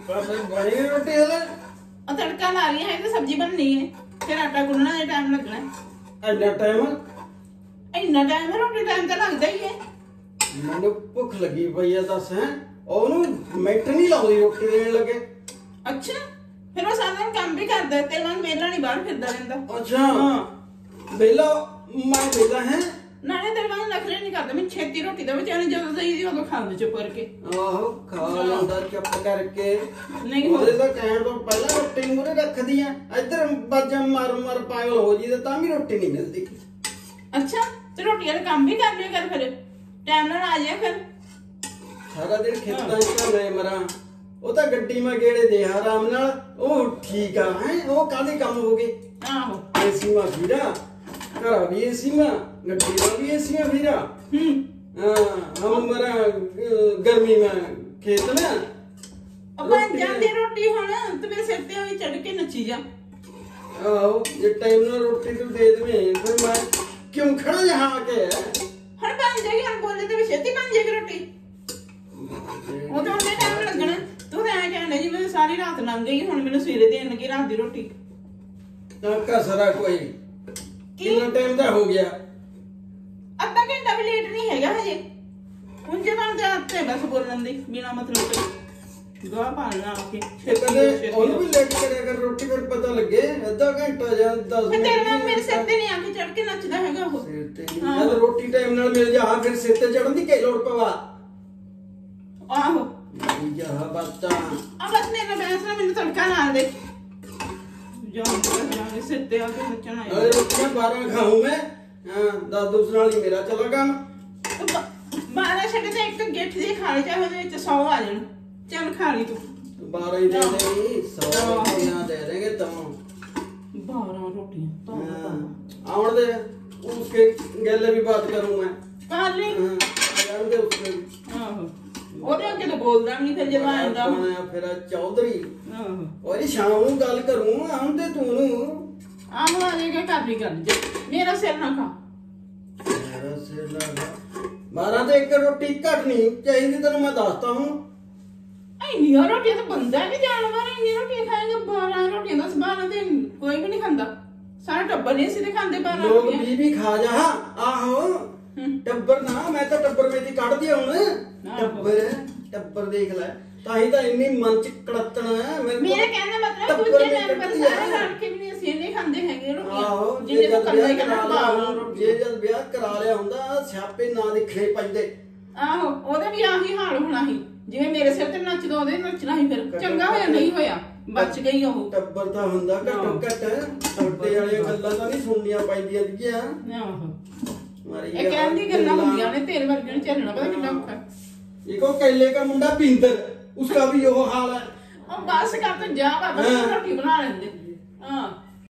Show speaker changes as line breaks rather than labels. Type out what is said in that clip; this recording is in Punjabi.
बनी रोटी हले
तड़का ला रही है तो सब्जी बननी है फिर आटा गुनना है टाइम लगना है इन्ना टाइम है रोटी टाइम तो लगता ही है
मैंने भुख लगी पई है दस है ओनू मिनट नहीं लाउंदी रोटी देने लगे
अच्छा फिर वो सारा दिन काम भी करदा है तेरे वांग वेला नहीं बाहर फिरदा रहंदा
अच्छा हां वेला मैं वेला है
नाले तेरे वांग नखरे नहीं करदा मैं छेती रोटी दा बेचारे ਜਦੋਂ ਦਈ ਦੀ ਉਦੋਂ ਖਾਂਦੇ ਚੁੱਪ ਕਰਕੇ
ਆਹੋ ਖਾ ਲੈਂਦਾ ਚੁੱਪ ਕਰਕੇ
ਨਹੀਂ
ਉਹਦੇ ਤਾਂ ਕਹਿਣ ਤੋਂ ਪਹਿਲਾਂ ਰੋਟੀ ਮੂਰੇ ਰੱਖਦੀ ਆ ਇੱਧਰ ਬਾਜਾਂ ਮਾਰ ਮਾਰ ਪਾਗਲ ਹੋ ਜੀ ਤਾਂ ਵੀ ਰੋਟੀ ਨਹੀਂ ਮਿਲਦੀ
ਅੱਛਾ ਤੇ ਰੋਟੀ ਵਾਲਾ ਕੰਮ ਵੀ ਕਰ ਲਿਆ ਕਰ ਫਿਰ ਟਾਈਮ ਨਾਲ ਆ ਜਾ ਫਿਰ
ਸਾਰਾ ਦਿਨ ਖੇਤਾਂ 'ਚ ਘੁੰਮੇ ਮਰਾਂ ਉਹ ਤਾਂ ਗੱਡੀ ਮੈਂ ਗੇੜੇ ਦੇ ਆਰਾਮ ਨਾਲ ਉਹ ਠੀਕ ਆ ਹੈ ਉਹ ਕਾਹਦੇ ਕੰਮ ਹੋ ਗਏ
ਆਹੋ
ਏਸੀ ਮਾ ਵੀਰਾ ਘਰਾ ਵੀ ਏਸੀ ਮਾ ਗੱਡੀ ਦਾ ਵੀ ਏਸੀ ਮਾ ਵੀਰਾ हम मरा गर्मी में खेत में
अपन जाते रोटी होना तो मेरे सिर पे चढ़ के नची जा
आओ ये टाइम ना रोटी तो दे दे फिर मैं क्यों खड़ा यहाँ आके
हर बन जाएगी हम बोले तो छेती बन जाएगी रोटी वो तो उन्हें टाइम लगना तू तो ऐ कहने जी मैं सारी रात लंघ गई हुन मैंने सवेरे देन लगी रात दी रोटी
कसरा कोई कितना टाइम दा हो गया
ਅੱਧਾ ਘੰਟਾ ਵੀ ਲੇਟ ਨਹੀਂ ਹੈਗਾ ਹਜੇ ਹੁਣ ਜਦੋਂ ਜਾਂਦੇ ਬਸ ਬੋਲਣ ਦੀ ਬਿਨਾ ਮਤਲਬ ਤੋਂ ਗਵਾ ਪਾਣਾ ਆ ਕੇ
ਕਦੇ ਉਹਨੂੰ ਵੀ ਲੇਟ ਕਰਿਆ ਕਰ ਰੋਟੀ ਫਿਰ ਪਤਾ ਲੱਗੇ ਅੱਧਾ ਘੰਟਾ ਜਾਂ 10 ਮਿੰਟ
ਤੇਰੇ ਨਾਲ ਮੇਰੇ ਸਿਰ ਤੇ ਨਹੀਂ ਆ ਕੇ ਚੜ ਕੇ ਨੱਚਦਾ ਹੈਗਾ ਉਹ
ਸਿਰ ਤੇ ਜਦ ਰੋਟੀ ਟਾਈਮ ਨਾਲ ਮਿਲ ਜਾ ਫਿਰ ਸਿਰ ਤੇ ਚੜਨ ਦੀ ਕੀ ਲੋੜ ਪਵਾ
ਆਹੋ
ਯਾ ਬਾਤਾਂ
ਆ ਬਸ ਮੇਰੇ ਬੈਂਸ ਨਾਲ ਮੈਨੂੰ ਤੜਕਾ ਲਾ ਦੇ ਜਾਂ ਸਿਰ ਤੇ ਆ ਕੇ ਨੱਚਣਾ ਹੈ
ਅਰੇ ਰੋਟੀਆਂ 12 ਖਾਉਂ ਮੈਂ हां 10 दूसरे वाली मेरा चला काम
12 ਛੱਡ ਤੇ ਇੱਕ ਗਿੱਠ ਦੀ ਖਾ ਲਈ ਚਾਹੇ ਉਹਦੇ ਵਿੱਚ 100 ਆ ਜਾਣ ਚੱਲ ਖਾ ਲਈ ਤੂੰ
12 ही दे देंगे 100 रोटियां दे देंगे तुम
12 रोटियां तो
आउण दे उसके गले भी बात करूं मैं
कर ले
जान दे उसके
आहो ਉਹਦੇ ਅੱਗੇ ਤਾਂ ਬੋਲਦਾ ਨਹੀਂ ਫਿਰ ਜਦੋਂ ਆਉਂਦਾ
ਫਿਰ ਚੌਧਰੀ
ਆਹੋ
ਉਹਦੀ ਸ਼ਾਮ ਨੂੰ ਗੱਲ ਕਰੂੰ ਆਉਂਦੇ ਤੂੰ ਨੂੰ
ਆਹੋ ਆ ਜਾਏਗਾ ਕਾਪੀ ਕਰ ਦੇ मेरा सिर ना खा
मेरा सिर ना खा 12 तो एक रोटी घट नहीं चाहिए तेरे मैं दसता हूं
इन्नी रोटी तो बंदा भी जानवर इन्नी रोटी खाएंगे 12 रोटी 10 12 दिन कोई भी नहीं खाता सारा टब्बर नहीं सीधे खाते 12
लोग भी खा जा आहो टब्बर ना मैं तो टब्बर में दी काट दिया हूं टब्बर देख ले ताही तो इन्नी मन च कड़तन है
मेरे कहने मतलब दूसरे मेंबर सारे लड़के भी नहीं सीधे खाते हैंगे रोटी जिन्हें तो करना ही करना
ਜੇ ਜਦ ਵਿਆਹ ਕਰਾ ਲਿਆ ਹੁੰਦਾ ਸਿਆਪੇ ਨਾ ਦਿਖਣੇ ਪੈਂਦੇ
ਆਹੋ ਉਹਦਾ ਵੀ ਆਹੀ ਹਾਲ ਹੋਣਾ ਸੀ ਜਿਵੇਂ ਮੇਰੇ ਸਿਰ ਤੇ ਨੱਚਦਾ ਉਹਦੇ ਨੱਚਣਾ ਸੀ ਫਿਰ ਚੰਗਾ ਹੋਇਆ ਨਹੀਂ ਹੋਇਆ ਬਚ ਗਈ ਉਹ
ਟੱਬਰ ਤਾਂ ਹੁੰਦਾ ਘੱਟੋ ਘੱਟ ਛੋਟੇ ਵਾਲੀਆਂ ਗੱਲਾਂ ਤਾਂ ਨਹੀਂ ਸੁਣਨੀਆਂ ਪੈਂਦੀਆਂ ਸੀਗੀਆਂ
ਆਹੋ ਇਹ ਕਹਿੰਦੀ ਗੱਲਾਂ ਹੁੰਦੀਆਂ ਨੇ ਤੇਰੇ ਵਰਗੇ ਨੂੰ ਝੱਲਣਾ ਪਤਾ ਕਿੰਨਾ ਔਖਾ
ਇੱਕੋ ਕੈਲੇ ਦਾ ਮੁੰਡਾ ਪਿੰਦਰ उसका भी यो हाल है
बस कर तो जा बाबा रोटी बना लेंगे। हाँ